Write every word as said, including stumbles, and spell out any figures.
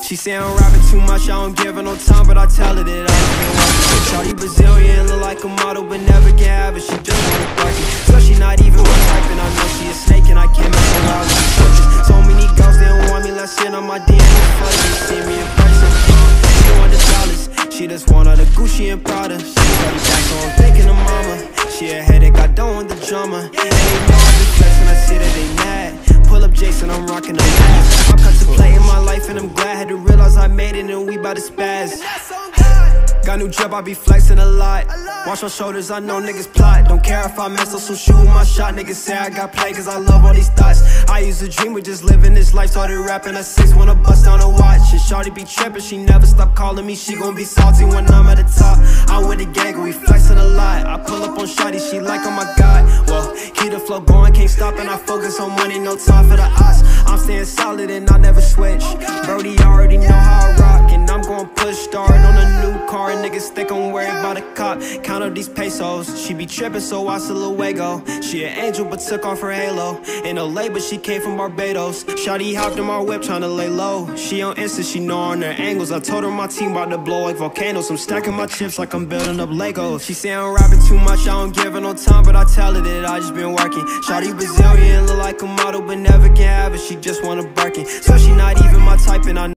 She say I'm rapping too much, I don't give her no time, but I tell her that I just been working. Shawty Brazilian, look like a model, but never can have it. She just wanna work it. So she not even one type, and I know she a snake, and I can't mess around with the churches. So many girls, they don't want me, let's sit on my D M. They see me in person. She don't want the dollars, she just want all the Gucci and Prada. She got it back, so I'm thinking of mama. She a headache, I don't want the drama. And they know I be flexing, I see that they mad. Pull up Jason, I'm rocking the mask. I'm contemplating my life and I'm glad. Had to realize I made it and we bout to spaz. Got new job, I be flexing a lot. Watch my shoulders, I know niggas plot. Don't care if I mess up, so shoot my shot. Niggas say I got play cause I love all these thoughts. I used to dream with just living this life. Started rapping at six, wanna bust down a watch. And shawty be trippin', she never stop calling me. She gon' be salty when I'm at the top. I'm with the gang, we flexing a lot. I pull up on shawty, she like, oh my god. Well, keep the flow going, can't stop, and I focus on money, no time for the odds. I'm staying solid and I never switch. Brody already know how I rock, and I'm gon' push start on a new car. And niggas think I'm worried about a cop. Count up these pesos, she be trippin', so watch the little Wago. She an angel but took off her halo. In L A but she came from Barbados. Shawty hopped in my whip tryna lay low. She on Insta, she know on her angles. I told her my team about to blow like volcanoes. I'm stacking my chips like I'm building up Legos. She say I'm rapping too much, I don't give her no time, but I tell her that I just been working. Shawty Brazilian, look like a model, but never can have it. She just wanna Birkin, so she not even my type, and I